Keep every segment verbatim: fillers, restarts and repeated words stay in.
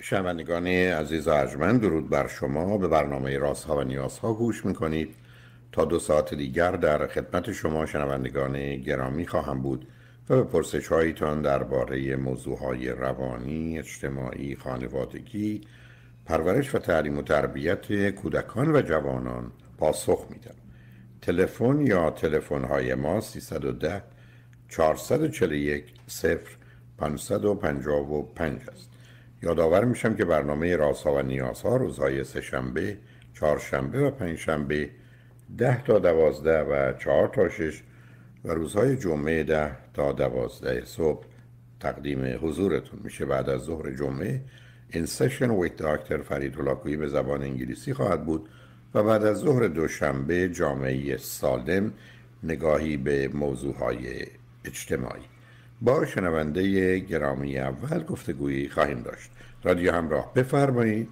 شنوندگان عزیز و ارجمند، درود بر شما. به برنامه رازها و نیازها گوش میکنید. تا دو ساعت دیگر در خدمت شما شنوندگان گرامی خواهم بود و به پرسش هایتان درباره موضوعهای روانی، اجتماعی، خانوادگی، پرورش و تعلیم و تربیت کودکان و جوانان پاسخ میدم. تلفن یا تلفن های ما سیصد و ده چهارصد و چهل و یک صفر پانصد و پنجاه و پنج است. یادآور میشم که برنامه رازها و نیازها روزهای سه شنبه، چهار شنبه و پنج شنبه ده تا دوازده و چهار تا شش و روزهای جمعه ده تا دوازده صبح تقدیم حضورتون میشه. بعد از ظهر جمعه این سشن ویت دکتر فرید هلاکویی به زبان انگلیسی خواهد بود و بعد از ظهر دوشنبه جامعه سالم، نگاهی به موضوعهای اجتماعی. با شنونده گرامی اول گفتگویی خواهیم داشت. رادیو همراه، بفرمایید.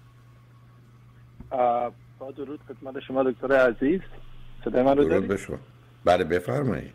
با درود خدمت شما دکتر عزیز، صدای من رو دارید؟ درود به شما. بله بفرمایید.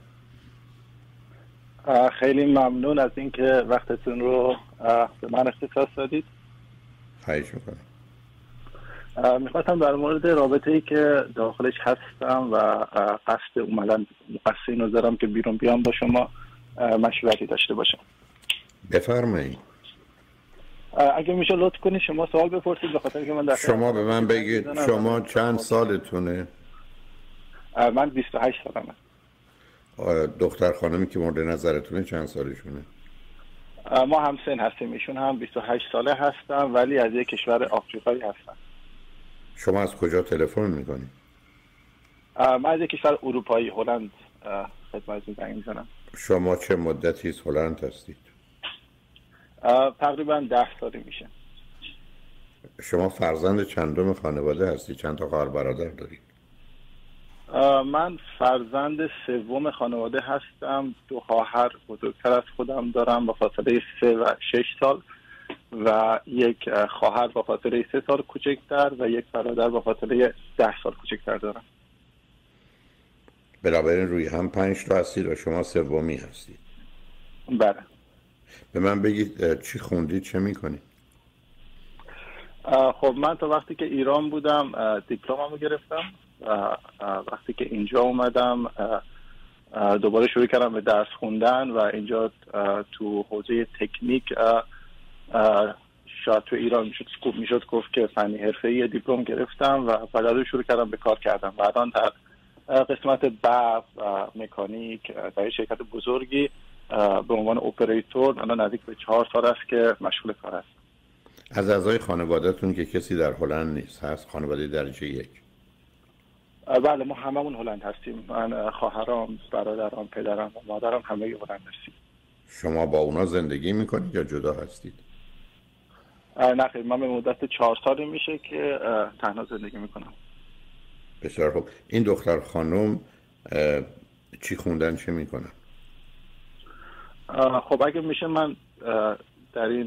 خیلی ممنون از اینکه وقتتون رو به من اختصاص دادید. خواهش میکنم. میخواستم در مورد رابطه‌ای که داخلش هستم و قصد اومدن قصد اینو دارم که بیرون بیام با شما مشورتی داشته باشم. بفرمایید. اگه میشه لطف کنید شما سوال بپرسید، به خاطر که من در شما به من بگید شما چند سالتونه؟ من بیست و هشت سالمه. دختر خانمی که مورد نظرتونه چند سالشونه؟ ما هم سن هستیم، ایشون هم بیست و هشت ساله هستن ولی از یک کشور آفریقایی هستن. شما از کجا تلفن میکنید؟ من از یک کشور اروپایی، هلند خدمتتون زنگ میزنم. شما چه مدتی از هلند هستید؟ تقریبا ده سالی میشه. شما فرزند چندم خانواده هستی؟ چند تا خواهر برادر دارید؟ من فرزند سوم خانواده هستم. دو خواهر بزرگتر از خودم دارم با فاصله سه و شش سال و یک خواهر با فاصله سه سال کوچکتر و یک برادر با فاصله ده سال کوچکتر دارم. بنابراین روی هم پنج تا هستید و شما سومی هستید. بله. به من بگید چی خوندید، چه میکنید؟ خب من تا وقتی که ایران بودم دیپلممو گرفتم و وقتی که اینجا اومدم دوباره شروع کردم به درس خوندن و اینجا تو حوزه تکنیک، شاید تو ایران میشد سکوپ میشد گفت که فنی حرفه‌ای دیپلم گرفتم و بعد از شروع کردم به کار کردم. بعداً در قسمت برق و مکانیک در شرکت بزرگی به عنوان اپراتور الان نزدیک به چهار سال است که مشغول کار هستم. از اعضای خانواده‌تون که کسی در هلند نیست هست؟ خانواده درجه یک؟ بله ما هممون هلند هستیم. من خواهرام، برادرام، پدرم و مادرم همه هلند هستیم. شما با اونا زندگی میکنید یا جدا هستید؟ نه خیلی، من به مدت چهار سالی میشه که تنها زندگی میکنم. بسیار خوب. این دختر خانم چی خوندن، چه میکنن؟ خب اگه میشه من در این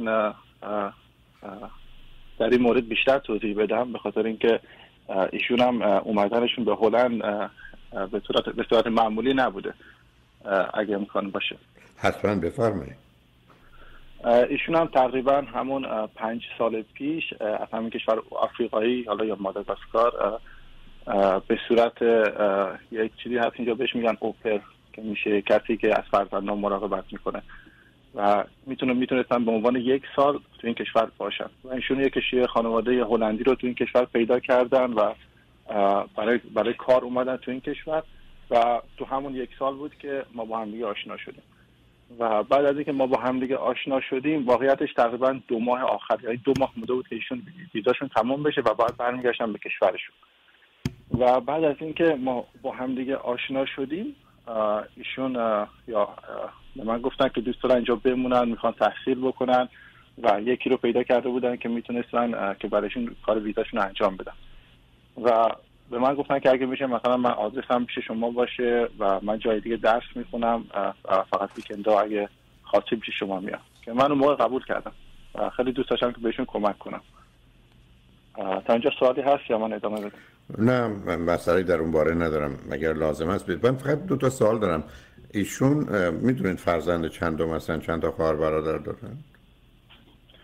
در این مورد بیشتر توضیح بدم، به خاطر اینکه ایشون هم اومدنشون به هلند به صورت به صورت معمولی نبوده. اگه امکان باشه حتما بفرمایید. ایشون هم تقریبا همون پنج سال پیش از همین کشور آفریقایی، حالا یا ماداگاسکار، به صورت یک چیزی هست اینجا بهش میگن اوپر، که میشه کسی که از فرزندان مراقبت میکنه و میتونه میتونستن به عنوان یک سال تو این کشور باشن و ایشون یک کشور خانواده هلندی رو تو این کشور پیدا کردن و برای برای کار اومدن تو این کشور و تو همون یک سال بود که ما با هم دیگه آشنا شدیم و بعد از اینکه ما با هم دیگه آشنا شدیم واقعیتش تقریبا دو ماه آخر، یعنی دو ماه مونده بود که ایشون ویزاشون تمام بشه و بعد برمیگشتن به کشورشون. و بعد از اینکه ما با هم دیگه آشنا شدیم ایشون یا به من گفتن که دوست دارن اینجا بمونن، میخوان تحصیل بکنن و یکی رو پیدا کرده بودن که میتونستن که برایشون کار ویزاشون انجام بدن و به من گفتن که اگه میشه مثلا من آدرسم پیش شما باشه و من جای دیگه درس میخونم فقط ویکندا اگه خواستی پیش شما میام، که من اون موقع قبول کردم و خیلی دوست داشتم که بهشون کمک کنم. تا اینجا سوالی هست یا من ادامه بدم؟ نه مسئله در اون باره ندارم، مگر لازم است بید. من فقط دو تا سوال دارم. ایشون میدونید فرزند چندم هستن، چند تا خواهر برادر دارن؟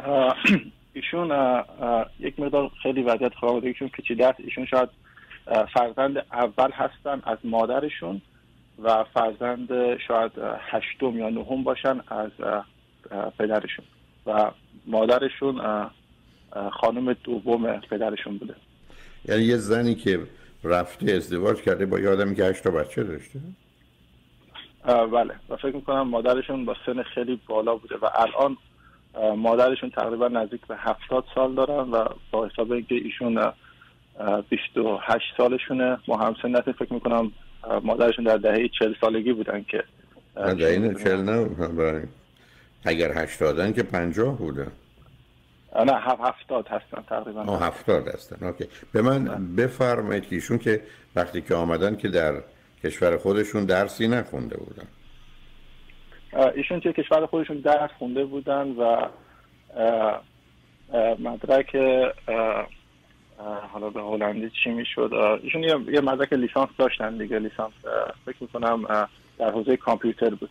ایشون یک مقدار خیلی وضعیت خانوادگیشون پیچیده است. ایشون شاید فرزند اول هستن از مادرشون و فرزند شاید هشتم یا نهم باشن از پدرشون و مادرشون خانم دوم پدرشون بوده. یعنی یه زنی که رفته ازدواج کرده با یه آدمی که هشت تا بچه داشته؟ بله، و فکر میکنم مادرشون با سن خیلی بالا بوده و الان مادرشون تقریبا نزدیک به هفتاد سال دارن و با حساب اینکه ایشون بیست و هشت سالشونه، با همسنت فکر میکنم مادرشون در دهه چهل سالگی بودن که نه دهه چهل نه، اگر هشتادن که پنجاه بوده. نه هفتاد هستن تقریبا. آه هفتاد هستن. اوکی. به من بفرمایید که ایشون که وقتی که آمدن که در کشور خودشون درسی نخونده بودن؟ ایشون توی کشور خودشون درس خونده بودن و مدرک حالا به هلندی چی میشد، ایشون یه مدرک لیسانس داشتن دیگه، لیسانس فکر میکنم در حوزه کامپیوتر بود.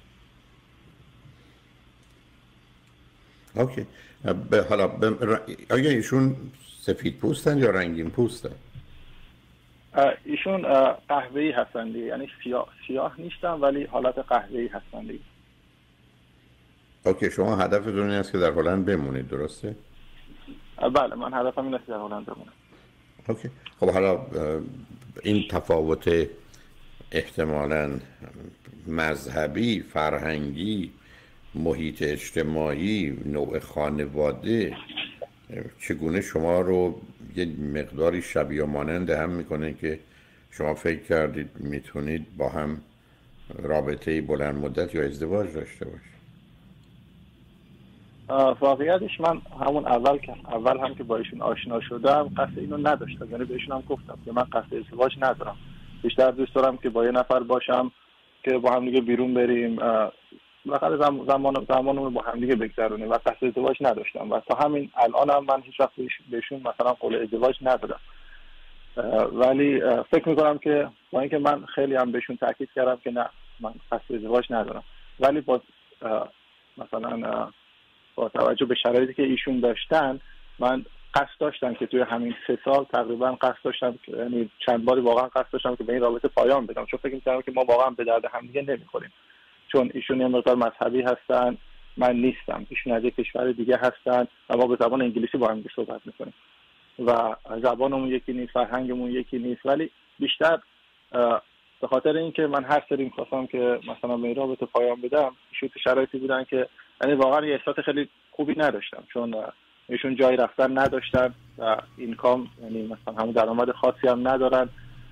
اوکی. به حالا به آیا ایشون سفید پوستن یا رنگین پوستن؟ ایشون قهوه‌ای هستن دیگه، یعنی سیاه سیاه نیستن ولی حالت قهوه‌ای هستن دیگه. اوکی. شما هدفتون این است که در هلند بمونید، درسته؟ بله، من هدفم این است که در هلند بمونم. اوکی. خب حالا این تفاوت احتمالاً مذهبی، فرهنگی، محیط اجتماعی، نوع خانواده چگونه شما رو یه مقداری شبیه و مانند هم میکنه که شما فکر کردید میتونید با هم رابطه بلند مدت یا ازدواج داشته باشید؟ واقعیتش من همون اول که اول هم که با ایشون آشنا شدم قصد اینو نداشتم، یعنی بهشون هم گفتم که من قصد ازدواج ندارم، بیشتر دوست دارم که با یه نفر باشم که با هم دیگه بیرون بریم، بالاخره زم زمان زمانمون با هم دیگه بگذرونیم و قصد ازدواج نداشتم و تا همین الانم من هیچ وقت بهشون مثلا قول ازدواج ندادم. ولی فکر میکنم که با اینکه من خیلی هم بهشون تاکید کردم که نه من قصد ازدواج ندارم، ولی با مثلا با توجه به شرایطی که ایشون داشتن من قصد داشتم که توی همین سه سال تقریبا قصد داشتم، یعنی چند باری واقعا قصد داشتم که به این رابطه پایان بدم، چون فکر می‌کردم که ما واقعا به درد هم دیگه نمی‌خوریم، چون ایشون یه مقدار مذهبی هستن من نیستم، ایشون از یک کشور دیگه هستن و ما به زبان انگلیسی با هم صحبت می‌کنیم و زبانمون یکی نیست، فرهنگمون یکی نیست، ولی بیشتر به خاطر اینکه من هر سری می‌خواستم که مثلا به این رابطه پایان بدم، ایشون تو شرایطی بودن که یعنی واقعا یه احساس خیلی خوبی نداشتم، چون ایشون جای رفتن نداشتن و اینکام یعنی مثلا همون درآمد خاصی هم ندارن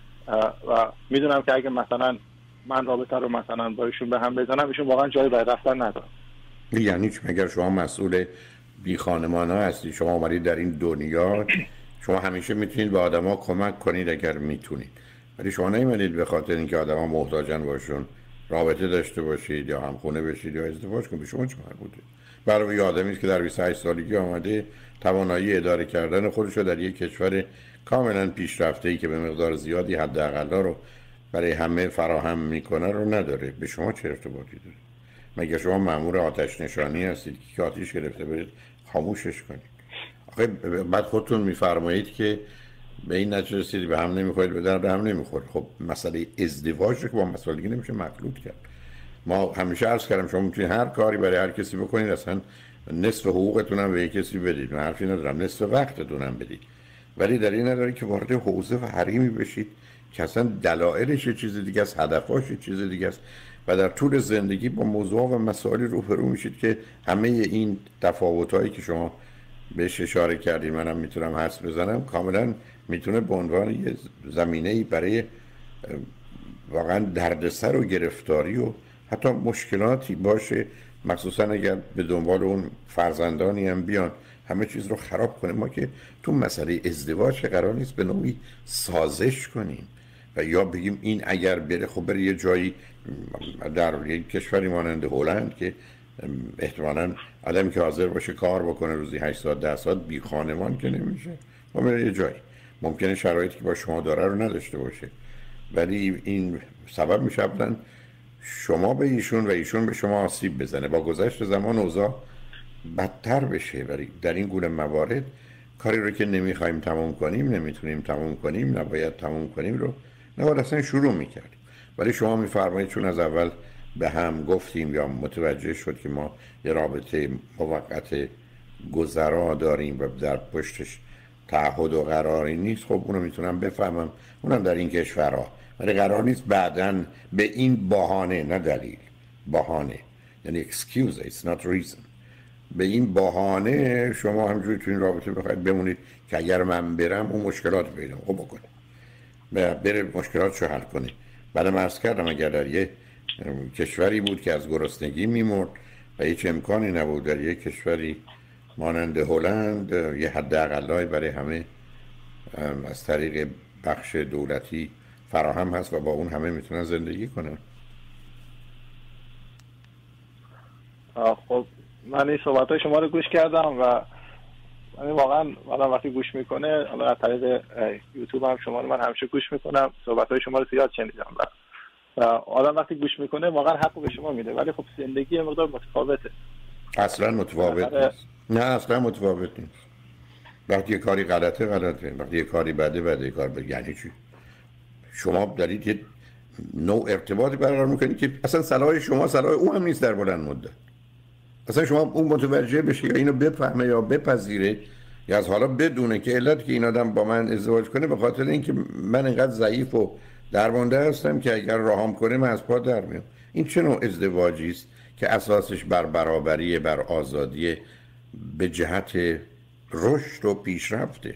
و میدونم که اگه مثلا من رابطه رو مثلا با ایشون به هم بزنم ایشون واقعا جای برای رفتن ندارن. یعنی چی؟ مگر شما مسئول بی خانمان‌ها هستی؟ شما اومدید در این دنیا، شما همیشه میتونید به آدما کمک کنید اگر میتونید، ولی شما نمی‌اید به خاطر اینکه آدما محتاجن باشون رابطه داشته باشید یا همخونه بشید یا ازدواج کنید. شما چه مربوطه؟ برای یه آدمی که در بیست و هشت سالگی آمده توانایی اداره کردن خودش رو در یک کشور کاملا پیشرفته‌ای که به مقدار زیادی حداقل‌ها رو برای همه فراهم میکنه رو نداره، به شما چه ارتباطی داره؟ مگه شما مأمور آتش نشانی هستید که آتش گرفته برید خاموشش کنید؟ آخه بعد خودتون میفرمایید که به این نتیجه رسیدید به هم نمیخورید، به درد هم نمیخورید. خب مسئله ازدواج رو که با مسئله دیگه نمیشه مخلوط کرد. ما همیشه عرض کردم شما میتونید هر کاری برای هر کسی بکنید، اصلا نصف حقوقتون هم به یک کسی بدید، من حرفی ندارم، نصف وقتتون هم بدید، ولی در این نداره که وارد حوزه و حریمی بشید که اصلا دلایلش یه چیز دیگه است، هدفاش یه چیز دیگه است و در طول زندگی با موضوع و مسائلی روبرو میشید که همه این تفاوت‌هایی که شما بهش اشاره کردید منم میتونم حدس بزنم کاملا میتونه به عنوان یه زمینه‌ای برای واقعا دردسر و گرفتاری و حتی مشکلاتی باشه، مخصوصا اگر به دنبال اون فرزندانی هم بیان همه چیز رو خراب کنه. ما که تو مسئله ازدواج قرار نیست به نوعی سازش کنیم و یا بگیم این اگر بره خب بره یه جایی در یک کشوری مانند هلند که احتمالاً آدمی که حاضر باشه کار بکنه روزی هشت ساعت ده ساعت بی خانمان که نمیشه، ما بره یه جایی ممکنه شرایطی که با شما داره رو نداشته باشه، ولی این سبب میشه بودن شما به ایشون و ایشون به شما آسیب بزنه. با گذشت زمان اوضاع بدتر بشه. ولی در این گونه موارد کاری رو که نمیخوایم تموم کنیم، نمیتونیم تموم کنیم، نباید تموم کنیم رو نباید اصلا شروع میکردیم. ولی شما میفرمایید چون از اول به هم گفتیم یا متوجه شد که ما یه رابطه موقت گذرا داریم و در پشتش تعهد و قراری نیست، خب اونو میتونم بفهمم، اونم در این کشورها. ولی قرار نیست بعداً به این بهانه، نه دلیل، بهانه یعنی excuse, it's not reason، به این بهانه شما همجوری تو این رابطه بخواید بمونید که اگر من برم اون مشکلات پیدا خب بکنه، بره مشکلات رو حل کنه. بعدم عرض کردم اگر در یه کشوری بود که از گرسنگی میمرد و هیچ امکانی نبود در یه کشوری مانند هلند یه حداقلای برای همه از طریق بخش دولتی فراهم هست و با اون همه میتونن زندگی کنن. خب من این صحبت‌های شما رو گوش کردم و من واقعا آدم وقتی گوش میکنه، حالا از طریق یوتیوب هم شما رو من همیشه گوش میکنم، صحبت‌های شما رو زیاد شنیدم و آدم وقتی گوش میکنه واقعا حق به شما میده. ولی خب زندگی یه مقدار متفاوته. اصلا متفاوت نیست. نه اصلا متفاوت نیست. وقتی یه کاری غلطه غلطه، وقتی یه کاری بده بده، یه کار بده. یعنی چی؟ شما دارید یه نوع ارتباطی برقرار میکنید که اصلا صلاح شما صلاح او هم نیست در بلند مدت. اصلا شما اون متوجه بشه یا اینو بفهمه یا بپذیره یا از حالا بدونه که علت که این آدم با من ازدواج کنه به خاطر اینکه من اینقدر ضعیف و درمانده هستم که اگر راهم کنه من از پا در میام. این چه نوع ازدواجی است که اساسش بر برابری، بر آزادی به جهت رشد و پیشرفته؟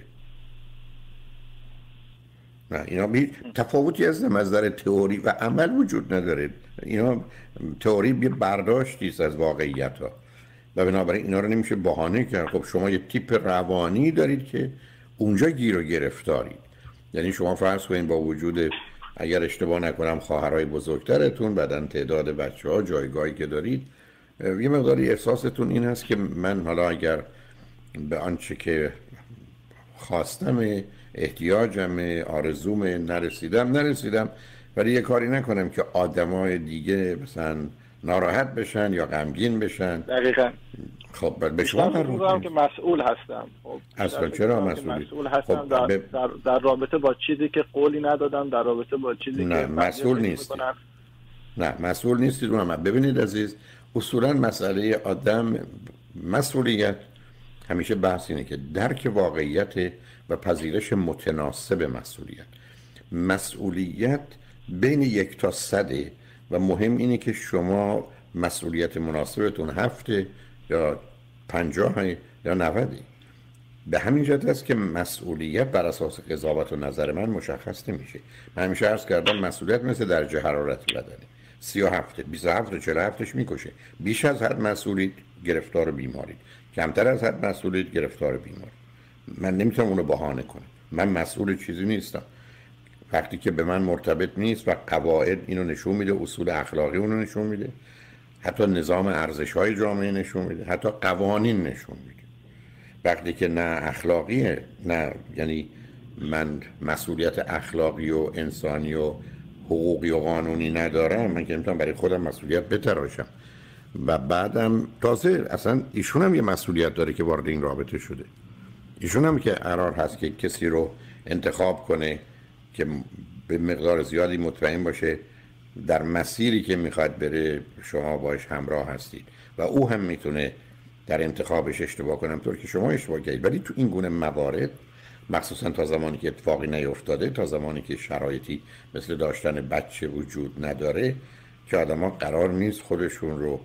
نه، اینا بی تفاوتی از نظر تئوری و عمل وجود نداره. اینا تئوری یه برداشتی است از واقعیت ها و بنابراین اینا رو نمیشه بهانه کرد. خب شما یه تیپ روانی دارید که اونجا گیر و گرفتارید. یعنی شما فرض کنید با وجود، اگر اشتباه نکنم، خواهرای بزرگترتون، بعدن تعداد بچه‌ها، جایگاهی که دارید، یه مقداری احساستون این هست که من حالا اگر به آنچه که خواستم، احتیاجم، آرزوم نرسیدم نرسیدم ولی یه کاری نکنم که آدمای دیگه مثلا ناراحت بشن یا غمگین بشن. دقیقاً. خب به شما مربوط که مسئول هستم. خب اصلا چرا مسئولی؟ مسئول هستم خب در, ب... در در رابطه با چیزی که قولی ندادم، در رابطه با چیزی نه، که مسئول نیستید. نه مسئول نیستید. اونم ببینید عزیز، اصولا مسئله آدم مسئولیت همیشه بحث اینه که درک واقعیت و پذیرش متناسب مسئولیت. مسئولیت بین یک تا صده و مهم اینه که شما مسئولیت مناسبتون هفته یا پنجاه یا نودی. به همین جهت است که مسئولیت بر اساس قضاوت و نظر من مشخص نمیشه. من همیشه عرض کردم مسئولیت مثل درجه حرارت بدنی، سی و هفت، بیست و هفت و چهل و هفتش میکشه. بیش از حد مسئولیت گرفتار بیمارید، کمتر از حد مسئولیت گرفتار بیماری. من نمیتونم اونو بهانه کنم. من مسئول چیزی نیستم. وقتی که به من مرتبط نیست و قواعد اینو نشون میده، اصول اخلاقی اونو نشون میده، حتی نظام ارزش‌های جامعه نشون میده، حتی قوانین نشون میده. وقتی که نه اخلاقیه، نه، یعنی من مسئولیت اخلاقی و انسانی و حقوقی و قانونی ندارم، من که نمیتونم برای خودم مسئولیت بتراشم. و بعدم تازه اصلا ایشون هم یه مسئولیت داره که وارد این رابطه شده. ایشون هم که قرار هست که کسی رو انتخاب کنه که به مقدار زیادی مطمئن باشه در مسیری که میخواد بره شما باش همراه هستید و او هم میتونه در انتخابش اشتباه کنه طور که شما اشتباه کردید. ولی تو این گونه موارد، مخصوصا تا زمانی که اتفاقی نیفتاده، تا زمانی که شرایطی مثل داشتن بچه وجود نداره، که آدما قرار نیست خودشون رو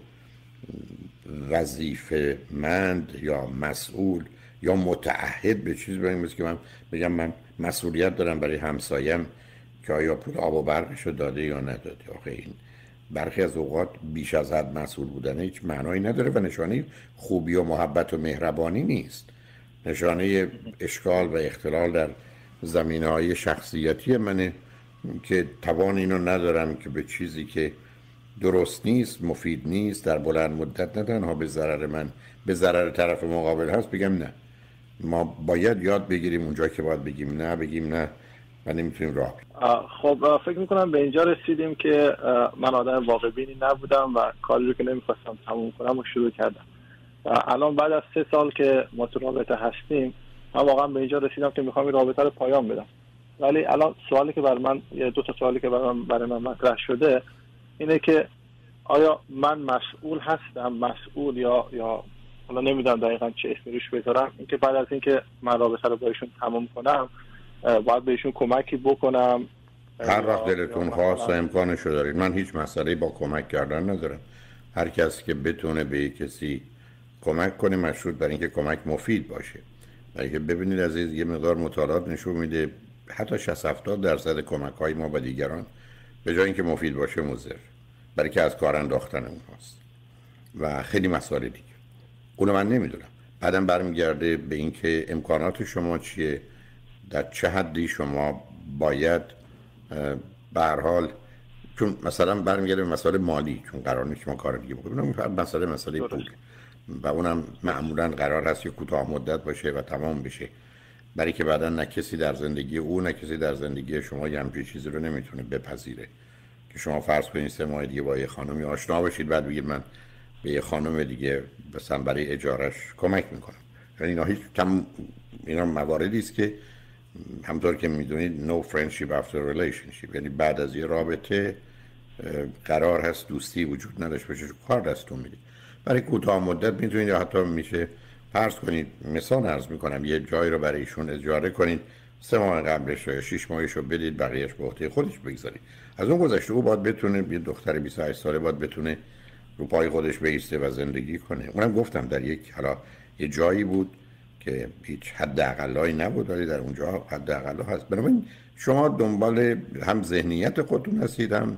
وظیفه مند یا مسئول یا متعهد به چیز بگیم، مثل که من بگم من مسئولیت دارم برای همسایم که آیا پول آب و برقش رو داده یا نداده. آخه این برخی از اوقات بیش از حد مسئول بودن هیچ معنایی نداره و نشانه خوبی و محبت و مهربانی نیست. نشانه اشکال و اختلال در زمینه‌های شخصیتی منه که توان اینو ندارم که به چیزی که درست نیست، مفید نیست، در بلند مدت نه تنها به ضرر من، به ضرر طرف مقابل هست، بگم نه. ما باید یاد بگیریم اونجا که باید بگیم نه، بگیم نه و نمیتونیم راه. خب فکر میکنم به اینجا رسیدیم که من آدم واقع بینی نبودم و کاری رو که نمیخواستم تموم کنم و شروع کردم. و الان بعد از سه سال که ما تو رابطه هستیم من واقعا به اینجا رسیدم که میخوام این رابطه رو پایان بدم. ولی الان سوالی که برای من یه دو تا سوالی که برای من برای من مطرح شده اینه که آیا من مسئول هستم، مسئول یا یا حالا نمیدونم دقیقاً چه اسمی روش بذارم، اینکه بعد از اینکه من رابطه رو با ایشون تمام کنم باید بهشون کمکی بکنم هر وقت دلتون خواست و امکانشو دارید. من هیچ مسئله با کمک کردن ندارم. هر کسی که بتونه به کسی کمک کنه مشروط بر اینکه کمک مفید باشه. برای که ببینید عزیز، یه مقدار مطالعات نشون میده حتی شصت هفتاد درصد کمک‌های ما به دیگران به جای اینکه مفید باشه مضر، برای که از کار انداختن اونهاست و خیلی مسائل دیگه. اونو من نمیدونم. بعدم برمیگرده به اینکه امکانات شما چیه، در چه حدی شما باید به هر حال، چون مثلا برمیگرده به مسائل مالی، چون قرار نیست شما کار دیگه بکنید. اون فقط مسئله مسئله پول و اونم معمولا قرار هست که کوتاه مدت باشه و تمام بشه، برای که بعدا نه کسی در زندگی او نه کسی در زندگی شما یه همچین چیزی رو نمیتونه بپذیره که شما فرض کنید سه ماه دیگه با یه خانمی آشنا بشید بعد بگید من به یه خانم دیگه مثلا برای اجارش کمک میکنم. یعنی اینا هیچ کم اینا مواردی است که همطور که میدونید no friendship after relationship، یعنی بعد از یه رابطه قرار هست دوستی وجود نداشته باشه، کار دستون میدید. برای کوتاه مدت میتونید یا حتی میشه فرض کنید، مثال عرض میکنم، یه جایی رو برای ایشون اجاره کنید، سه ماه قبلش یا شش ماهش رو بدید، بقیهش به عهده خودش بگذارید. از اون گذشته او باید بتونه، یه دختر بیست و هشت ساله باید بتونه رو پای خودش بایسته و زندگی کنه. اونم گفتم در یک حالا یه جایی بود که هیچ حداقلایی نبود، ولی در اونجا حداقلا هست. بنابراین شما دنبال هم ذهنیت خودتون هستید، هم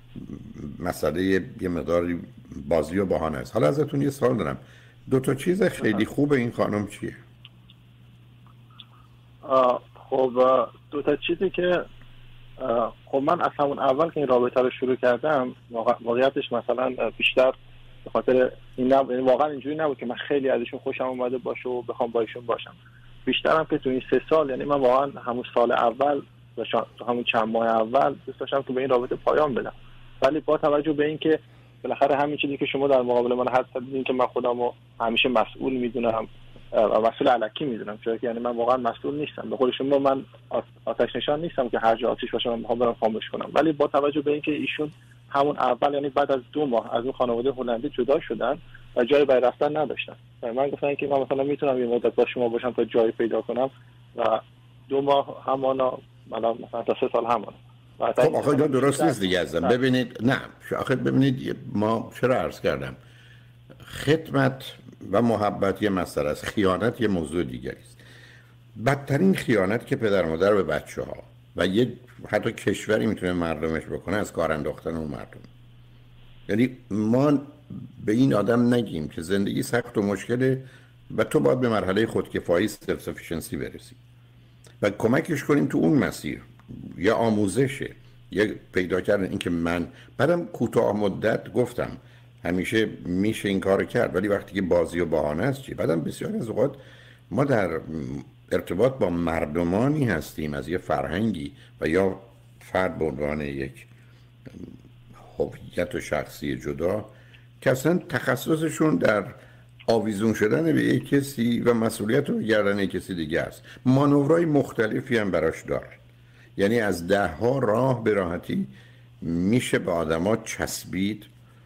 مسئله یه مقدار بازی و بهانه است. حالا ازتون یه سوال دارم، دو تا چیز خیلی خوب این خانم چیه؟ خب دو تا چیزی که خب من از همون اول که این رابطه رو شروع کردم واقعیتش مثلا بیشتر به خاطر این نب... واقعا اینجوری نبود که من خیلی ازشون خوشم اومده باشه و بخوام با ایشون باشم. بیشترم که تو این سه سال، یعنی من واقعا همون سال اول تو همون چند ماه اول دوست داشتم که به این رابطه پایان بدم، ولی با توجه به اینکه بالاخره همین چیزی که شما در مقابل من حد زدید که من خودمو همیشه مسئول میدونم و مسئول الکی میدونم، چون یعنی من واقعا مسئول نیستم. به قول شما من آتش نشان نیستم که هر جا آتش باشه من میخوام برم خاموش کنم، ولی با توجه به اینکه ایشون همون اول، یعنی بعد از دو ماه از اون خانواده هلندی جدا شدن و جای برای رفتن نداشتن، من گفتم که من مثلا میتونم یه مدت با شما باشم تا جایی پیدا کنم و دو ماه همانا، مثلا مثلا تا سه سال همانا. خب آخه اینا درست نیست دیگه ازم. ببینید نه آخه ببینید، ما چرا عرض کردم خدمت و محبت یه مسئله است، خیانت یه موضوع دیگری است. بدترین خیانت که پدر مادر به بچه ها و یه حتی کشوری میتونه مردمش بکنه از کار انداختن اون مردم. یعنی ما به این آدم نگیم که زندگی سخت و مشکله و تو باید به مرحله خودکفایی سلف سفیشنسی برسی و کمکش کنیم تو اون مسیر. یا آموزشه، یا پیدا کردن این که من بعدم کوتاه مدت گفتم همیشه میشه این کارو کرد، ولی وقتی که بازی و بهانه است چی؟ بعدم بسیار از اوقات ما در ارتباط با مردمانی هستیم از یه فرهنگی و یا فرد به عنوان یک هویت و شخصی جدا که اصلا تخصصشون در آویزون شدن به یک کسی و مسئولیت رو گردن یک کسی دیگه است. مانورهای مختلفی هم براش داره. یعنی از ده ها راه به راحتی میشه به آدما چسبید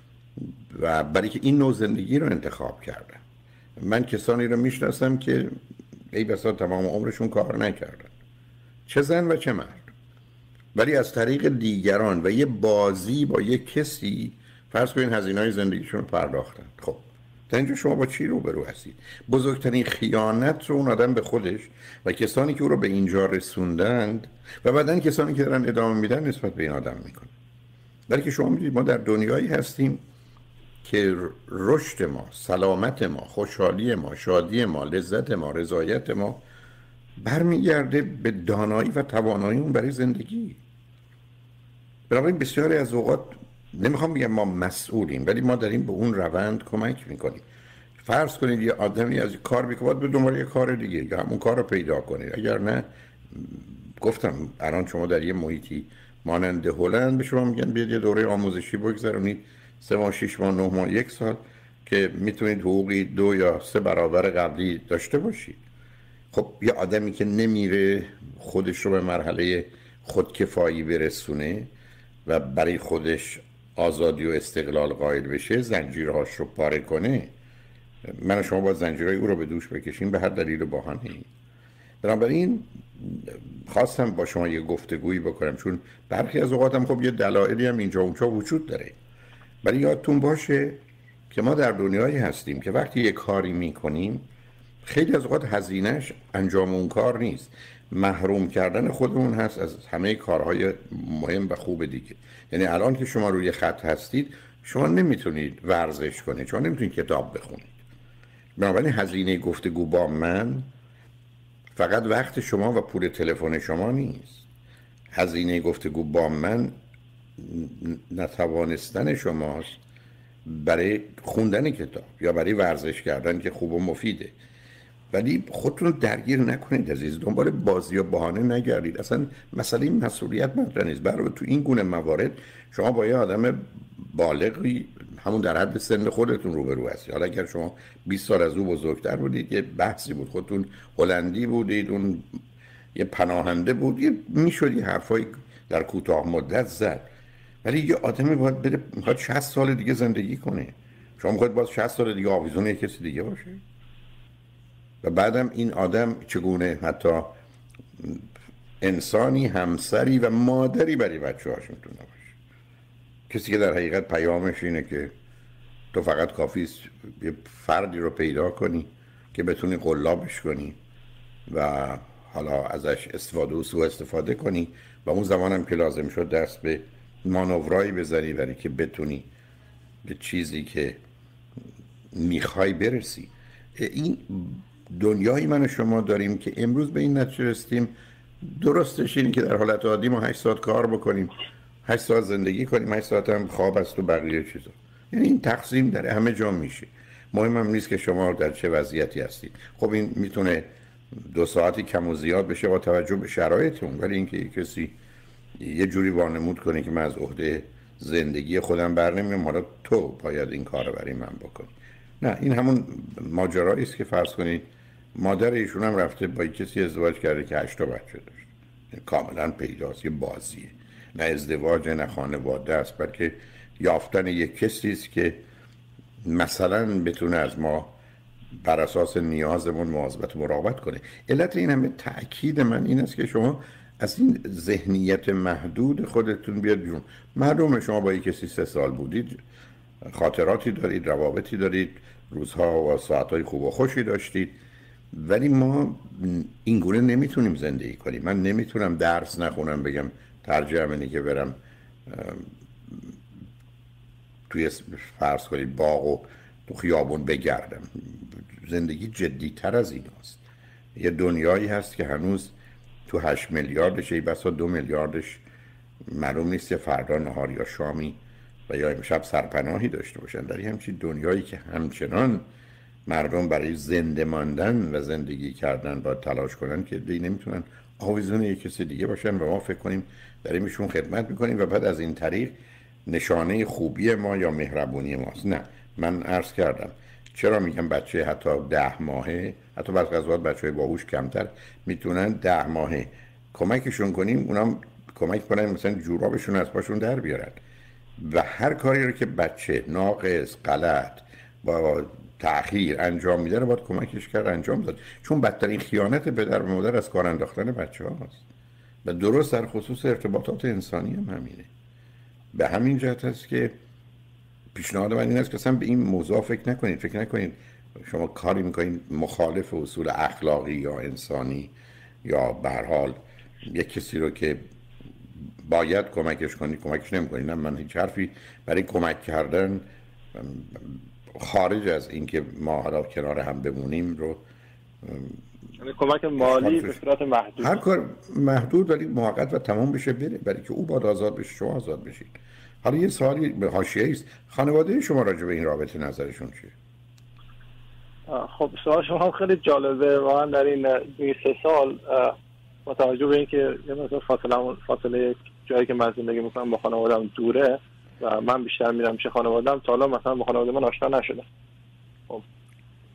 و برای که این نوع زندگی رو انتخاب کردن. من کسانی رو میشناسم که ای بسا تمام عمرشون کار نکردن، چه زن و چه مرد، ولی از طریق دیگران و یه بازی با یه کسی فرض کنین هزینه‌های زندگیشون رو پرداختن. خب تا اینجا شما با چی روبرو هستید؟ بزرگترین خیانت رو اون آدم به خودش و کسانی که او رو به اینجا رسوندند و بعدن کسانی که دارن ادامه میدن نسبت به این آدم میکنه. بلکه شما میدید ما در دنیایی هستیم که رشد ما، سلامت ما، خوشحالی ما، شادی ما، لذت ما، رضایت ما برمیگرده به دانایی و توانایی اون برای زندگی. بنابراین بسیاری از اوقات نمیخوام بگم ما مسئولیم، ولی ما داریم به اون روند کمک میکنیم. فرض کنید یه آدمی از کار میکنه باید به دنبال یه کار دیگه یا همون کار رو پیدا کنید. اگر نه، گفتم الان شما در یه محیطی مانند هلند به شما میگن بیاید یه دوره آموزشی بگذرونید، سه ماه، شش ماه، نه ماه، یک سال، که میتونید حقوقی دو یا سه برابر قبلی داشته باشید. خب یه آدمی که نمیره خودش رو به مرحله خودکفایی برسونه و برای خودش آزادی و استقلال قائل بشه، زنجیرهاش رو پاره کنه، من و شما با زنجیرهای او رو به دوش بکشیم به هر دلیل و بهانه‌ای. بنابراین خواستم با شما یه گفتگویی بکنم، چون برخی از اوقاتم خب یه دلایلی هم اینجا اونجا وجود داره. ولی یادتون باشه که ما در دنیایی هستیم که وقتی یه کاری میکنیم خیلی از اوقات هزینهش انجام اون کار نیست، محروم کردن خودمون هست از همه کارهای مهم و خوب دیگه. یعنی الان که شما روی خط هستید شما نمیتونید ورزش کنید، شما نمیتونید کتاب بخونید. بنابراین هزینه گفتگو با من فقط وقت شما و پول تلفن شما نیست. هزینه گفتگو با من نتوانستن شماست برای خوندن کتاب یا برای ورزش کردن که خوب و مفیده. ولی خودتون رو درگیر نکنید عزیز، دنبال بازی و بهانه نگردید. اصلا مسئله مسئولیت مطرح نیست. برای تو این گونه موارد شما با یه آدم بالغی همون در حد سن خودتون روبرو هستید. حالا اگر شما بیست سال از او بزرگتر بودید یه بحثی بود، خودتون هلندی بودید، اون یه پناهنده بود، یه میشد یه حرفای در کوتاه مدت زد. ولی یه آدمی باید بره میخواد شصت سال دیگه زندگی کنه، شما میخواید باز شصت سال دیگه آویزون یک کسی دیگه باشه؟ و بعدم این آدم چگونه حتی انسانی، همسری و مادری برای بچه هاش میتونه باشه؟ کسی که در حقیقت پیامش اینه که تو فقط کافیست یه فردی رو پیدا کنی که بتونی قلابش کنی و حالا ازش استفاده و سوء استفاده کنی و اون زمانم که لازم شد دست به مانورایی بذاری برای که بتونی به چیزی که میخوای برسی. این دنیایی من و شما داریم که امروز به این نتیجه رسیدیم درستش اینه که در حالت عادی ما هشت ساعت کار بکنیم، هشت ساعت زندگی کنیم، هشت ساعت هم خواب است و بقیه چیزا. یعنی این تقسیم در همه جا میشه. مهم هم نیست که شما در چه وضعیتی هستید. خب این میتونه دو ساعتی کم و زیاد بشه با توجه به شرایطتون، ولی اینکه یک کسی یه جوری وانمود کنه که من از عهده زندگی خودم برنمیام، حالا تو باید این کارو برای من بکنی. نه، این همون ماجرایی است که فرض کنید مادر ایشون هم رفته با کسی ازدواج کرده که هشت تا بچه داشت. یعنی کاملا پیداست یه بازیه، نه ازدواج نه خانواده است، بلکه یافتن یک کسی است که مثلا بتونه از ما بر اساس نیازمون مواظبت و مراقبت کنه. علت این همه تأکید من این است که شما از این ذهنیت محدود خودتون بیاد بیرون. معلومه شما با یک کسی سه سال بودید، خاطراتی دارید، روابطی دارید، روزها و ساعتهای خوب و خوشی داشتید، ولی ما این گونه نمیتونیم زندگی کنیم. من نمیتونم درس نخونم بگم ترجیحم اینه که برم توی فرض کنید باغ و تو خیابون بگردم. زندگی جدی تر از این هست. یه دنیایی هست که هنوز تو هشت میلیاردش ای بسا دو میلیاردش معلوم نیست یه فردا نهار یا شامی و یا امشب سرپناهی داشته باشن. در این همچین دنیایی که همچنان مردم برای زنده ماندن و زندگی کردن باید تلاش کنن که دیگه نمیتونن آویزون یک کسی دیگه باشن و ما فکر کنیم داریم ایشون خدمت میکنیم و بعد از این طریق نشانه خوبی ما یا مهربونی ماست. نه، من عرض کردم چرا میگم بچه حتی ده ماهه، حتی بعضی از وقت بچه‌های باهوش کمتر میتونن ده ماهه کمکشون کنیم، اونام کمک کنن مثلا جورابشون از پاشون در بیارن و هر کاری رو که بچه ناقص، غلط، با تأخیر انجام میده رو باید کمکش کرد انجام داد، چون بدترین خیانت پدر و مادر از کار انداختن بچه هاست و درست در خصوص ارتباطات انسانی هم همینه. به همین جهت است که پیشنهاد من این است که اصلا به این موضوع فکر نکنید. فکر نکنید شما کاری میکنید مخالف اصول اخلاقی یا انسانی یا به هر حال یک کسی رو که باید کمکش کنید کمکش نمیکنید. نه، من هیچ حرفی برای کمک کردن خارج از اینکه ما حالا کنار هم بمونیم رو، یعنی کمک مالی به صورت محدود، هر کار محدود ولی موقت و تمام بشه بره، برای که او باید آزاد بشه، شما آزاد بشید. حالا یه سوالی به حاشیه‌ای است، خانواده شما راجع به این رابطه نظرشون چیه؟ خب سوال شما خیلی جالبه واقعا. در این سه سال با توجه به اینکه یه مثلا فاصله فاصله جایی که من زندگی میکنم با خانواده‌ام دوره و من بیشتر میرم پیش خانواده‌ام، تا حالا مثلا با خانواده من آشنا نشدم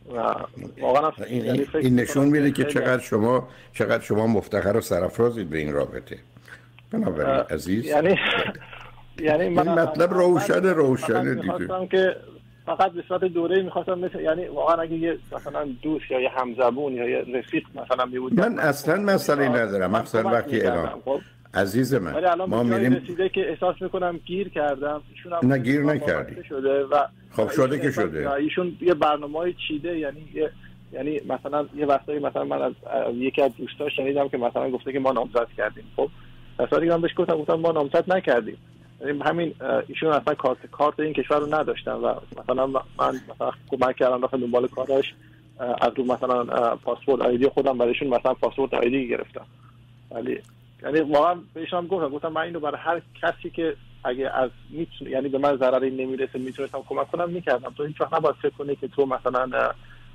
و واقعا این, این, این نشون میده که چقدر شما چقدر شما مفتخر و سرافرازید به این رابطه. بنابراین عزیز یعنی یعنی من مطلب روشن روشن دیگه می‌خواستم که فقط به صورت دوره‌ای می‌خواستم مثل یعنی واقعا اگه یه مثلا دوست یا یه همزبون یا یه رفیق مثلا می‌بود من اصلا مسئله ندارم. مثلا وقتی اعلام خب عزیز من ما میریم رسیده که احساس می‌کنم گیر کردم، ایشون هم نه گیر نکردی شده و خب شده که شده. ایشون یه برنامه‌ای چیده، یعنی یه یعنی مثلا یه وقتایی مثلا من از یکی از دوستان شنیدم که مثلا گفته که ما نامزد کردیم. خب اصلا من بهش گفتم گفتم ما نامزد نکردیم. یعنی همین ایشون اصلا کارت کارت این کشور رو نداشتن و مثلا من مثلا کمک کردم رفتم دنبال کاراش، از رو مثلا پاسپورت آیدی خودم برایشون مثلا پاسپورت آیدی گرفتم. ولی یعنی واقعا بهشون گفتم گفتم من اینو برای هر کسی که اگه از میتونه یعنی به من ضرری نمیرسه میتونستم کمک کنم میکردم. تو هیچ وقت نباید فکر کنی که تو مثلا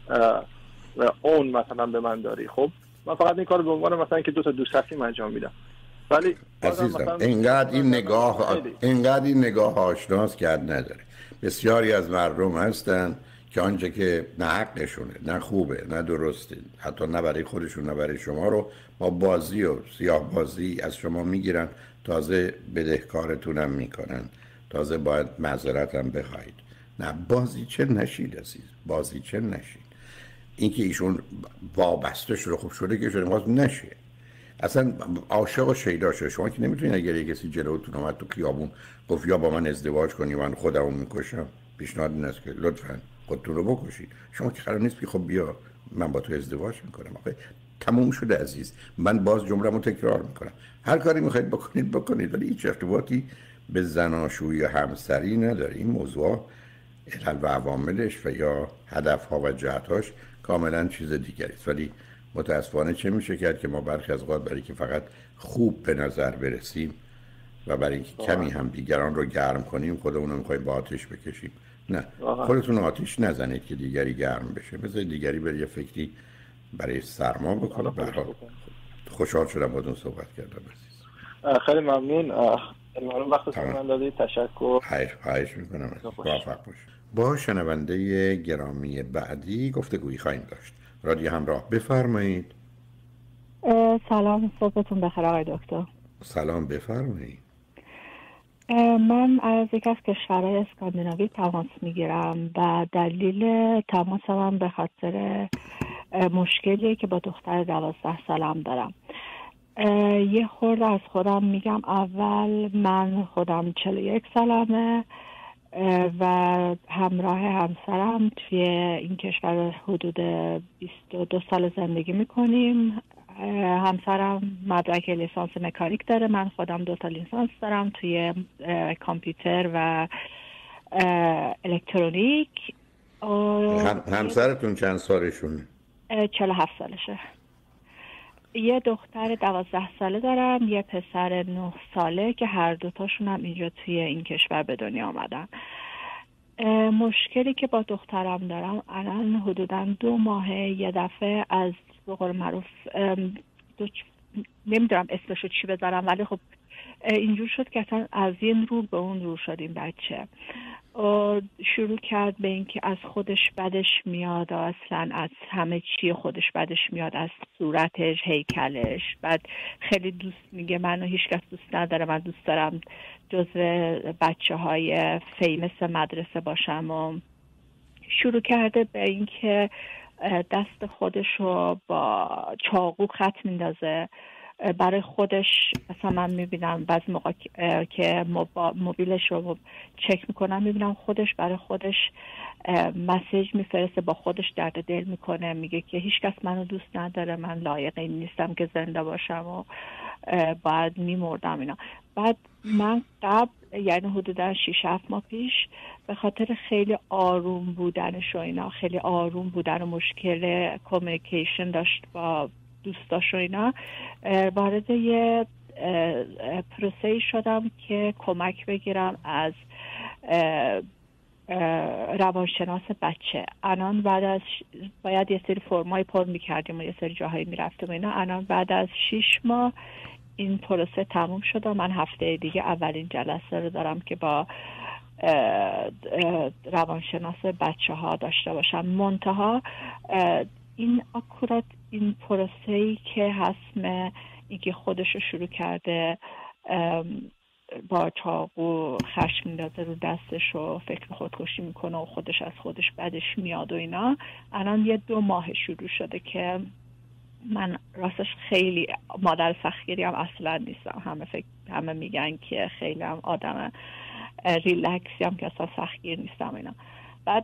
اون مثلا به من داری. خب من فقط این کارو به عنوان مثلا که دو تا دوست هستیم انجام میدم. ولی عزیزم اینقدر این نگاه اینقدر این نگاه آشناست که نداره. بسیاری از مردم هستن که آنچه که نه حقشونه، نه خوبه، نه درسته، حتی نه برای خودشون نه برای شما رو با بازی و سیاه بازی از شما میگیرن، تازه بدهکارتونم میکنن، تازه باید معذرت هم بخواید. نه بازی چه نشید عزیز، بازی چه نشید. اینکه ایشون وابسته شده خوب شده که شده باز نشه. اصلا عاشق و شیدا شده. شما که نمیتونید اگر یک کسی جلوتون اومد تو خیابون گفت یا با من ازدواج کنی من خودمو میکشم، پیشنهاد این است که لطفاً خودتون رو بکشید. شما که قرار نیست که خب بیا من با تو ازدواج میکنم. آخه تموم شده عزیز. من باز جمله‌مو تکرار میکنم، هر کاری میخواید بکنید بکنید، ولی هیچ ارتباطی به زناشویی و همسری نداره. این موضوع علل و عواملش و یا هدفها و جهتاش کاملا چیز دیگری است. ولی متاسفانه چه میشه کرد که ما برخی از اوقات برای که فقط خوب به نظر برسیم و برای اینکه کمی هم دیگران رو گرم کنیم خودمون رو می‌خوایم با آتش بکشیم. نه خودتون آتش نزنید که دیگری گرم بشه، بذارید دیگری بره یه فکری برای سرما بکنه. به هر حال خوشحال شدم باهاتون صحبت کردم عزیز. خیلی ممنون. ممنون وقتتون من دادید. تشکر. خیر خواهش می‌کنم. موفق باشید. با شنونده گرامی بعدی گفتگویی خواهیم داشت. رادیو همراه بفرمایید. سلام، صبحتون بخیر آقای دکتر. سلام بفرمایید. من از یک از کشورهای اسکاندیناوی تماس میگیرم و دلیل تماسم هم به خاطر مشکلی که با دختر دوازده سالم دارم. یه خورده از خودم میگم. اول من خودم چهل و یک سالمه و همراه همسرم توی این کشور حدود بیست و دو سال زندگی میکنیم. همسرم مدرک لیسانس مکانیک داره، من خودم دو تا لیسانس دارم توی کامپیوتر و الکترونیک. هم، همسرتون چند سالشونه؟ چهل و هفت سالشه. یه دختر دوازده ساله دارم، یه پسر نه ساله که هر دوتاشون هم اینجا توی این کشور به دنیا آمدن. مشکلی که با دخترم دارم الان حدوداً دو ماهه یه دفعه از به قول معروف نمیدونم اسمشو چی بذارم، ولی خب اینجور شد که اصلا از این رو به اون رو شدیم. بچه شروع کرد به اینکه از خودش بدش میاد، اصلا از همه چی خودش بدش میاد، از صورتش، هیکلش. بعد خیلی دوست میگه منو هیچ کس دوست نداره، من دوست دارم جزو بچه های فیمس مدرسه باشم. و شروع کرده به اینکه دست خودش رو با چاقو خط میندازه برای خودش. مثلا من میبینم بعضی موقع که موبیلش رو چک میکنم میبینم خودش برای خودش مسیج میفرسته، با خودش درد دل میکنه، میگه که هیچ کس منو دوست نداره، من لایق این نیستم که زنده باشم و باید میمردم اینا. بعد من قبل یعنی حدودا شش هفت ماه پیش به خاطر خیلی آروم بودنش و اینا، خیلی آروم بودن و مشکل کامیونیکیشن داشت با دوستاش و اینا، وارد یه پروسه شدم که کمک بگیرم از روانشناس بچه. الان بعد از باید یه سری فرمای پر میکردیم و یه سری جاهایی میرفتیم و اینا. الان بعد از شش ماه این پروسه تموم شد و من هفته دیگه اولین جلسه رو دارم که با روانشناس بچه ها داشته باشم. منتها این اکورات این پروسه‌ای که هست اینکه خودش رو شروع کرده با چاقو خشم میندازه رو دستش و فکر خودکشی میکنه و خودش از خودش بدش میاد و اینا، الان یه دو ماه شروع شده که من راستش خیلی مادر سختگیری هم اصلا نیستم. همه فکر همه میگن که خیلی هم آدم ریلکسی هم که اصلا سختگیر نیستم اینا. بعد